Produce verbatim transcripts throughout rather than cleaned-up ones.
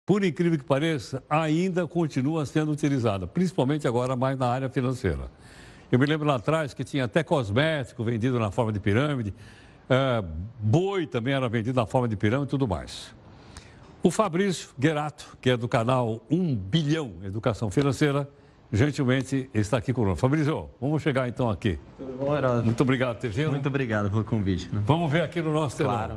por incrível que pareça, ainda continua sendo utilizada, principalmente agora mais na área financeira. Eu me lembro lá atrás que tinha até cosmético vendido na forma de pirâmide, é, boi também era vendido na forma de pirâmide e tudo mais. O Fabrício Guerato, que é do canal um bilhão Educação Financeira, gentilmente está aqui conosco. Fabrício, vamos chegar então aqui. Tudo bom, Heródoto? Muito obrigado por ter vindo. Muito obrigado pelo convite. Né? Vamos ver aqui no nosso telão. Claro.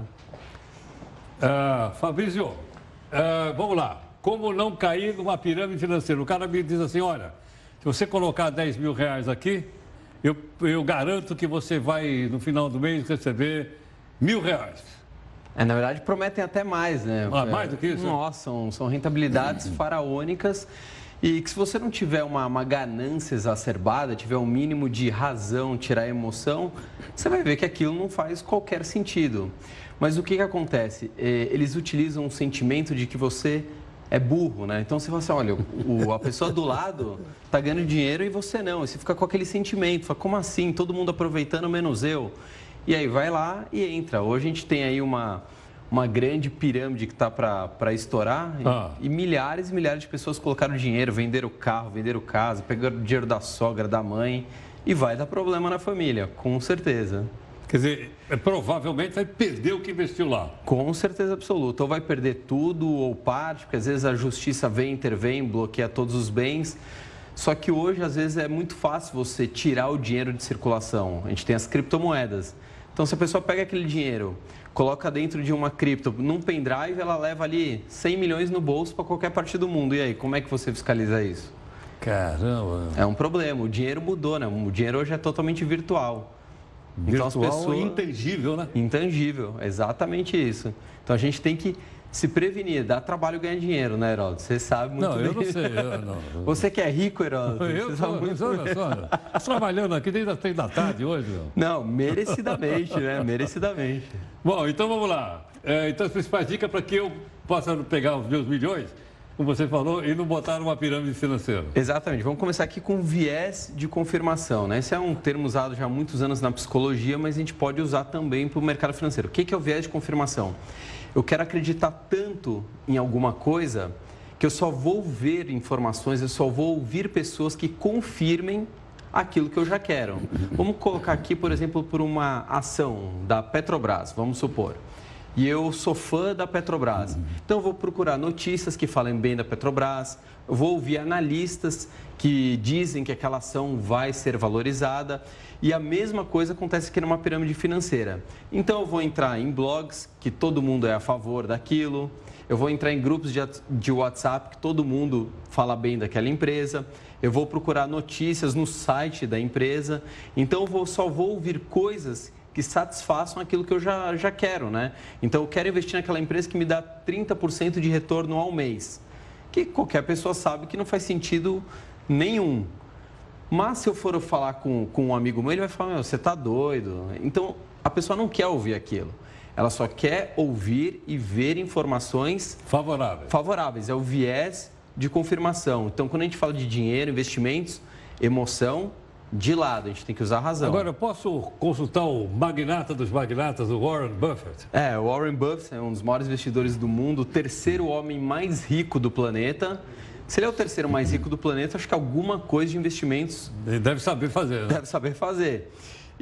Uh, Fabrício, uh, vamos lá. Como não cair numa pirâmide financeira? O cara me diz assim, olha, se você colocar dez mil reais aqui, eu, eu garanto que você vai, no final do mês, receber mil reais. É, na verdade, prometem até mais, né? Ah, mais do que isso? Nossa, são, são rentabilidades faraônicas e que se você não tiver uma, uma ganância exacerbada, tiver um mínimo de razão, tirar a emoção, você vai ver que aquilo não faz qualquer sentido. Mas o que, que acontece? É, eles utilizam um sentimento de que você é burro, né? Então você fala assim, olha, o, a pessoa do lado está ganhando dinheiro e você não. E você fica com aquele sentimento, fala, como assim? Todo mundo aproveitando, menos eu. E aí vai lá e entra. Hoje a gente tem aí uma, uma grande pirâmide que está para estourar ah. e, e milhares e milhares de pessoas colocaram dinheiro, venderam o carro, venderam casa, pegaram o dinheiro da sogra, da mãe e vai dar problema na família, com certeza. Quer dizer, é, provavelmente vai perder o que investiu lá. Com certeza absoluta. Ou vai perder tudo ou parte, porque às vezes a justiça vem, intervém, bloqueia todos os bens. Só que hoje, às vezes, é muito fácil você tirar o dinheiro de circulação. A gente tem as criptomoedas. Então, se a pessoa pega aquele dinheiro, coloca dentro de uma cripto, num pendrive, ela leva ali cem milhões no bolso para qualquer parte do mundo. E aí, como é que você fiscaliza isso? Caramba! É um problema. O dinheiro mudou, né? O dinheiro hoje é totalmente virtual. Virtual então, as pessoas... intangível, né? Intangível, exatamente isso. Então, a gente tem que se prevenir. Dá trabalho ganhar dinheiro, né, Heródoto? Você sabe muito não, bem. Não, eu não sei. Eu não... Você que é rico, Heródoto. Eu sou, muito... sou, sou, trabalhando aqui desde as três da tarde hoje. Meu. Não, merecidamente, né? Merecidamente. Bom, então vamos lá. É, então, as principais dicas para que eu possa pegar os meus milhões, como você falou, e não botar numa pirâmide financeira. Exatamente. Vamos começar aqui com viés de confirmação, né? Esse é um termo usado já há muitos anos na psicologia, mas a gente pode usar também para o mercado financeiro. O que é o viés de confirmação? Eu quero acreditar tanto em alguma coisa que eu só vou ver informações, eu só vou ouvir pessoas que confirmem aquilo que eu já quero. Vamos colocar aqui, por exemplo, por uma ação da Petrobras, vamos supor. E eu sou fã da Petrobras. Então, eu vou procurar notícias que falem bem da Petrobras, eu vou ouvir analistas que dizem que aquela ação vai ser valorizada. E a mesma coisa acontece aqui numa pirâmide financeira. Então, eu vou entrar em blogs, que todo mundo é a favor daquilo. Eu vou entrar em grupos de, de WhatsApp, que todo mundo fala bem daquela empresa. Eu vou procurar notícias no site da empresa. Então, eu vou, só vou ouvir coisas que satisfaçam aquilo que eu já, já quero, né? Então, eu quero investir naquela empresa que me dá trinta por cento de retorno ao mês. Que qualquer pessoa sabe que não faz sentido nenhum. Mas, se eu for falar com, com um amigo meu, ele vai falar, meu, você tá doido. Então, a pessoa não quer ouvir aquilo. Ela só quer ouvir e ver informações favoráveis. favoráveis. É o viés de confirmação. Então, quando a gente fala de dinheiro, investimentos, emoção, de lado, a gente tem que usar a razão. Agora, eu posso consultar o magnata dos magnatas, o Warren Buffett? É, o Warren Buffett é um dos maiores investidores do mundo, o terceiro homem mais rico do planeta. Se ele é o terceiro mais rico do planeta, acho que alguma coisa de investimentos... Ele deve saber fazer, né? Deve saber fazer.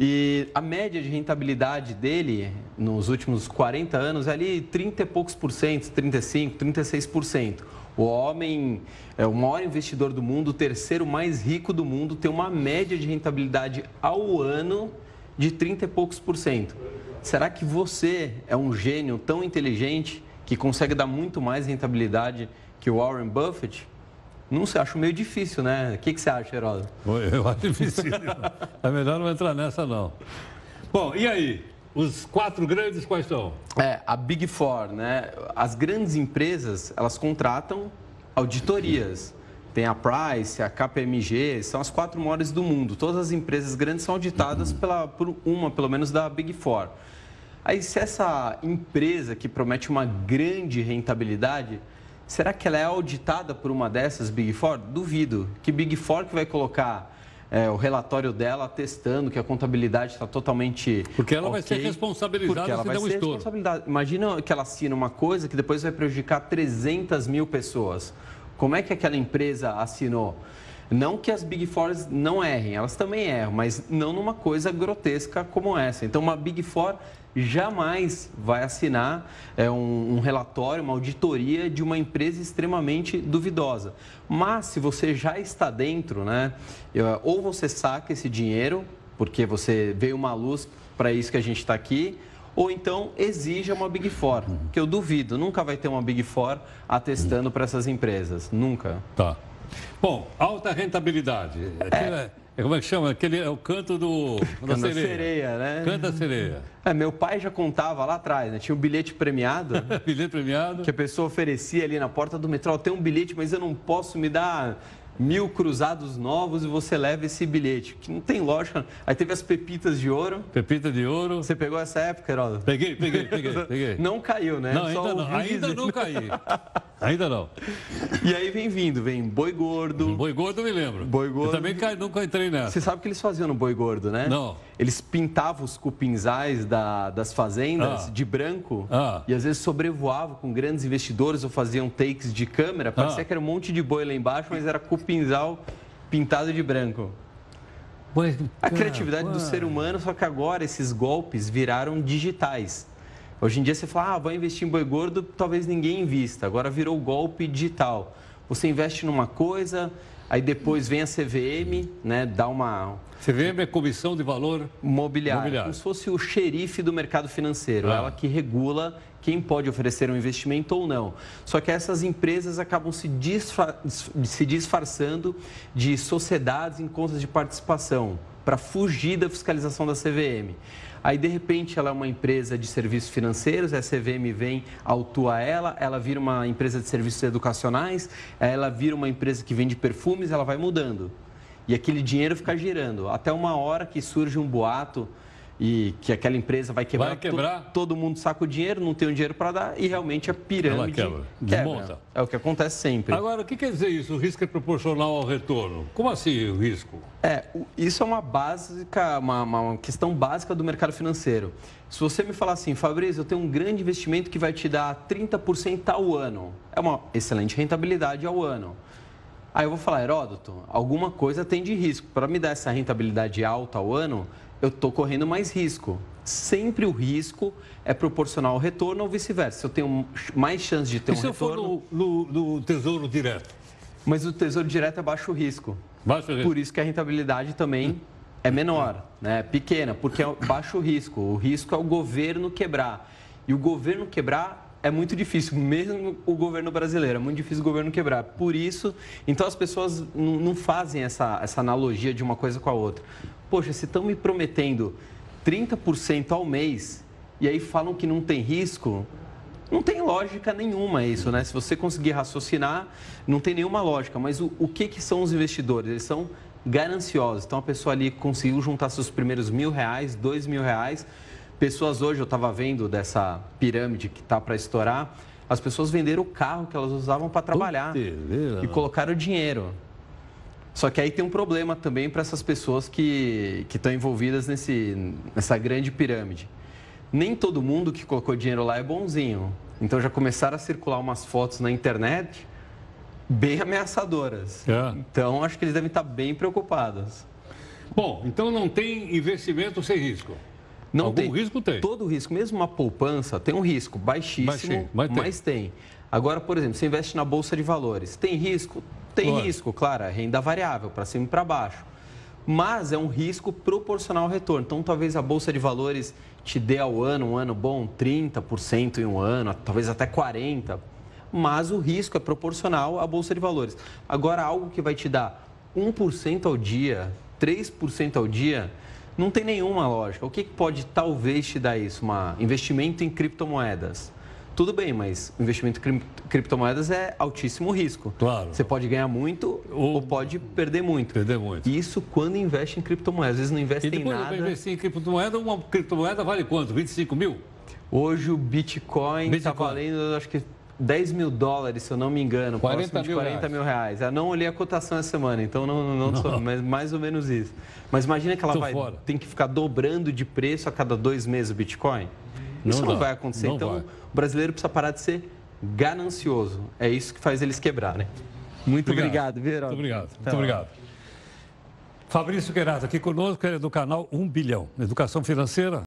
E a média de rentabilidade dele, nos últimos quarenta anos, é ali trinta e poucos por cento, trinta e cinco, trinta e seis por cento. O homem é o maior investidor do mundo, o terceiro mais rico do mundo, tem uma média de rentabilidade ao ano de trinta e poucos por cento. Será que você é um gênio tão inteligente que consegue dar muito mais rentabilidade que o Warren Buffett? Não sei, acho meio difícil, né? O que, que você acha, Heródoto? Eu acho difícil. É melhor não entrar nessa, não. Bom, e aí? Os quatro grandes quais são? É, a Big Four, né? As grandes empresas, elas contratam auditorias. Tem a Price, a K P M G, são as quatro maiores do mundo. Todas as empresas grandes são auditadas pela, por uma, pelo menos, da Big Four. Aí, se essa empresa que promete uma grande rentabilidade, será que ela é auditada por uma dessas Big Four? Duvido. Que Big Four que vai colocar é, o relatório dela atestando que a contabilidade está totalmente Porque ela okay, vai ser responsabilizada porque ela se vai der um ser estouro. responsabilidade. Imagina que ela assina uma coisa que depois vai prejudicar trezentas mil pessoas. Como é que aquela empresa assinou? Não que as Big Fours não errem, elas também erram, mas não numa coisa grotesca como essa. Então, uma Big Four jamais vai assinar é, um, um relatório, uma auditoria de uma empresa extremamente duvidosa. Mas, se você já está dentro, né, ou você saca esse dinheiro, porque você veio uma luz para isso que a gente está aqui, ou então exija uma Big Four, que eu duvido, nunca vai ter uma Big Four atestando para essas empresas, nunca. Tá. Bom, alta rentabilidade. É. É, como é que chama? Aquele é o canto do, da Canto sereia. sereia, né? Canto da sereia. É, meu pai já contava lá atrás, né? Tinha um bilhete premiado. Bilhete premiado. Que a pessoa oferecia ali na porta do metrô. Tem um bilhete, mas eu não posso me dar mil cruzados novos e você leva esse bilhete. Que não tem lógica. Aí teve as pepitas de ouro. Pepita de ouro. Você pegou essa época, Heródoto? Peguei, peguei, peguei, peguei. Não caiu, né? Não, Só ainda não. Ainda dizer. não caí. Ainda não. E aí vem vindo, vem boi gordo. Boi gordo eu me lembro. Boi gordo. Eu também cai, nunca entrei nessa. Você sabe o que eles faziam no boi gordo, né? Não. Eles pintavam os cupinzais da, das fazendas Ah. de branco Ah. e às vezes sobrevoavam com grandes investidores ou faziam takes de câmera. Parecia Ah. que era um monte de boi lá embaixo, mas era cupinzal pintado de branco. Mas, A cara, criatividade do ué. ser humano, só que agora esses golpes viraram digitais. Hoje em dia você fala, ah, vai investir em boi gordo, talvez ninguém invista. Agora virou golpe digital. Você investe numa coisa, aí depois vem a C V M, né, dá uma... C V M é Comissão de Valor Imobiliária, Imobiliário. como se fosse o xerife do mercado financeiro, Ah. ela que regula quem pode oferecer um investimento ou não. Só que essas empresas acabam se, disfa- se disfarçando de sociedades em contas de participação para fugir da fiscalização da C V M. Aí, de repente, ela é uma empresa de serviços financeiros, a C V M vem, autua ela, ela vira uma empresa de serviços educacionais, ela vira uma empresa que vende perfumes, ela vai mudando. E aquele dinheiro fica girando, até uma hora que surge um boato e que aquela empresa vai quebrar, Vai quebrar. to- todo mundo saca o dinheiro, não tem o dinheiro para dar e realmente a pirâmide Ela quebra, desmonta. É o que acontece sempre. Agora, o que quer dizer isso? O risco é proporcional ao retorno. Como assim o risco? É, o- isso é uma básica, uma, uma questão básica do mercado financeiro. Se você me falar assim, Fabrício, eu tenho um grande investimento que vai te dar trinta por cento ao ano, é uma excelente rentabilidade ao ano. Aí eu vou falar, Heródoto, alguma coisa tem de risco. Para me dar essa rentabilidade alta ao ano, eu estou correndo mais risco. Sempre o risco é proporcional ao retorno ou vice-versa. Se eu tenho mais chance de ter E um se eu for retorno... no, no- no Tesouro Direto? Mas o Tesouro Direto é baixo risco. Baixo risco. Por isso que a rentabilidade também é menor, né? Pequena, porque é baixo risco. O risco é o governo quebrar. E o governo quebrar é muito difícil, mesmo o governo brasileiro, é muito difícil o governo quebrar. Por isso, então as pessoas não, não fazem essa, essa analogia de uma coisa com a outra. Poxa, se estão me prometendo trinta por cento ao mês e aí falam que não tem risco, não tem lógica nenhuma isso, né? Se você conseguir raciocinar, não tem nenhuma lógica. Mas o, o que, que são os investidores? Eles são gananciosos. Então, a pessoa ali conseguiu juntar seus primeiros mil reais, dois mil reais. Pessoas hoje, eu estava vendo dessa pirâmide que está para estourar, as pessoas venderam o carro que elas usavam para trabalhar Puta, e colocaram dinheiro. Só que aí tem um problema também para essas pessoas que que estão envolvidas nesse, nessa grande pirâmide. Nem todo mundo que colocou dinheiro lá é bonzinho. Então já começaram a circular umas fotos na internet bem ameaçadoras. É. Então acho que eles devem estar bem preocupados. Bom, então não tem investimento sem risco. Não Algum tem. risco tem. Todo risco, mesmo uma poupança, tem um risco baixíssimo, Baixinho, mas tem. mas tem. Agora, por exemplo, você investe na Bolsa de Valores. Tem risco? Tem Lógico. risco, claro, é renda variável, para cima e para baixo. Mas é um risco proporcional ao retorno. Então, talvez a Bolsa de Valores te dê ao ano, um ano bom, trinta por cento em um ano, talvez até quarenta por cento. Mas o risco é proporcional à Bolsa de Valores. Agora, algo que vai te dar um por cento ao dia, três por cento ao dia, não tem nenhuma lógica. O que pode talvez te dar isso? Um investimento em criptomoedas. Tudo bem, mas investimento em cri- criptomoedas é altíssimo risco. Claro. Você pode ganhar muito ou, Ou pode perder muito. Perder muito. Isso quando investe em criptomoedas. Às vezes não investe E em depois eu nada. investir em criptomoeda, uma criptomoeda vale quanto? vinte e cinco mil? Hoje o Bitcoin está Bitcoin. valendo, acho que dez mil dólares, se eu não me engano, quarenta próximo de quarenta mil reais. Eu não olhei a cotação essa semana, então não, não, não. Sou, mas mais ou menos isso. Mas imagina que ela vai fora. Tem que ficar dobrando de preço a cada dois meses o Bitcoin. Isso não, não vai acontecer. Não então, vai. O brasileiro precisa parar de ser ganancioso. É isso que faz eles quebrarem. Muito obrigado, obrigado Verão. Muito obrigado. Muito então, obrigado. Fabrício Querato aqui conosco, ele é do canal um bilhão. Educação financeira.